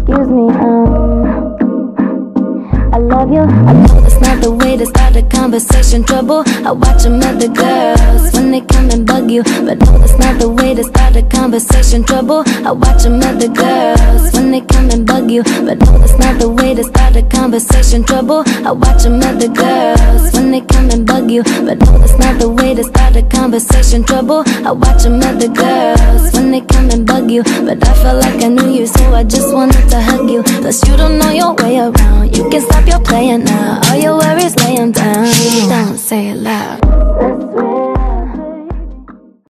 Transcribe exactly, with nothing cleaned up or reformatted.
excuse me, um I love you. I know that's not the way to start a conversation. Trouble, I watch them other girls when they come and bug you, but no, that's not the way to start a conversation. Trouble, I watch them other girls when they come and bug you, but no, that's not the way to start a conversation. Trouble, I watch them other girls when they come and bug you, but no, that's not the way to start a conversation. Trouble, I watch them other girls when they come and bug you, but I felt like I knew you, so I just wanted to hug you. Plus you don't know your way around. You can stop your playing now. All your worries lay 'em down. Don't say it loud.